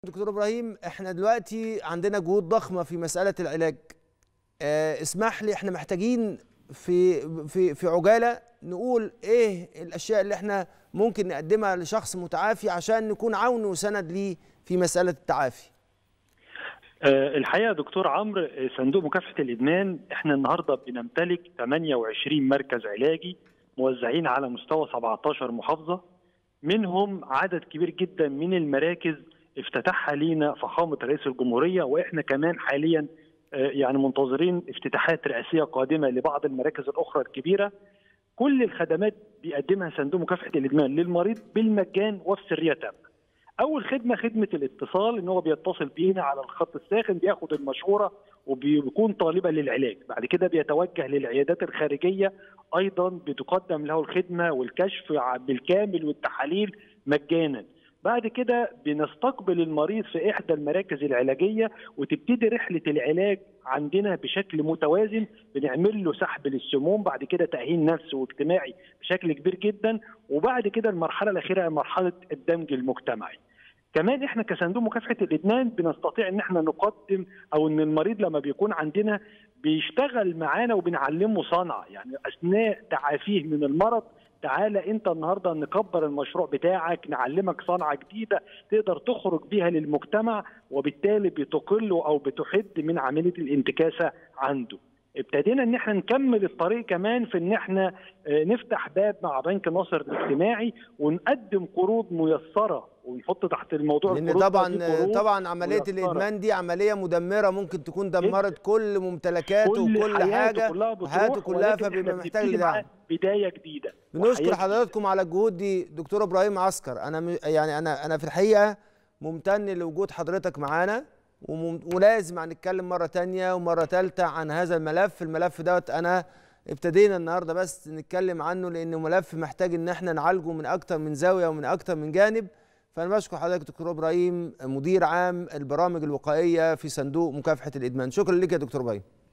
دكتور ابراهيم، احنا دلوقتي عندنا جهود ضخمه في مساله العلاج. اسمح لي، احنا محتاجين في عجاله نقول ايه الاشياء اللي احنا ممكن نقدمها لشخص متعافي عشان نكون عون وسند ليه في مساله التعافي. الحقيقه يا دكتور عمرو، صندوق مكافحه الادمان احنا النهارده بنمتلك 28 مركز علاجي موزعين على مستوى 17 محافظه، منهم عدد كبير جدا من المراكز افتتحها لينا فخامه رئيس الجمهوريه، واحنا كمان حاليا يعني منتظرين افتتاحات رئاسيه قادمه لبعض المراكز الاخرى الكبيره. كل الخدمات بيقدمها صندوق مكافحه الادمان للمريض بالمجان وفي سريه تامه. اول خدمه الاتصال، ان هو بيتصل بينا على الخط الساخن، بياخد المشوره وبيكون طالبا للعلاج. بعد كده بيتوجه للعيادات الخارجيه، ايضا بتقدم له الخدمه والكشف بالكامل والتحاليل مجانا. بعد كده بنستقبل المريض في احدى المراكز العلاجيه، وتبتدي رحله العلاج عندنا بشكل متوازن. بنعمل له سحب للسموم، بعد كده تاهيل نفسي واجتماعي بشكل كبير جدا، وبعد كده المرحله الاخيره مرحله الدمج المجتمعي. كمان احنا كصندوق مكافحه الادمان بنستطيع ان احنا نقدم، او ان المريض لما بيكون عندنا بيشتغل معانا وبنعلمه صنعه، يعني اثناء تعافيه من المرض تعالى انت النهارده نكبر المشروع بتاعك، نعلمك صنعه جديده تقدر تخرج بيها للمجتمع، وبالتالي بتقل او بتحد من عمليه الانتكاسه عنده. ابتدينا ان احنا نكمل الطريق كمان في ان احنا نفتح باب مع بنك ناصر الاجتماعي ونقدم قروض ميسره، ونحط تحت الموضوع لان طبعا عمليه ميسرة. الادمان دي عمليه مدمره، ممكن تكون دمرت كل ممتلكاته وكل حاجه وحياته كلها، فبيبقى محتاج لدعم. بدايه جديده. بنشكر حضراتكم على الجهود دي. دكتور ابراهيم عسكر، انا في الحقيقه ممتن لوجود حضرتك معانا، ولازم هنتكلم مره ثانيه ومره ثالثه عن هذا الملف دوت. انا ابتدينا النهارده بس نتكلم عنه لانه ملف محتاج ان احنا نعالجه من اكتر من زاويه ومن اكتر من جانب. فانا بشكر حضرتك دكتور ابراهيم، مدير عام البرامج الوقائيه في صندوق مكافحه الادمان. شكرا لك يا دكتور ابراهيم.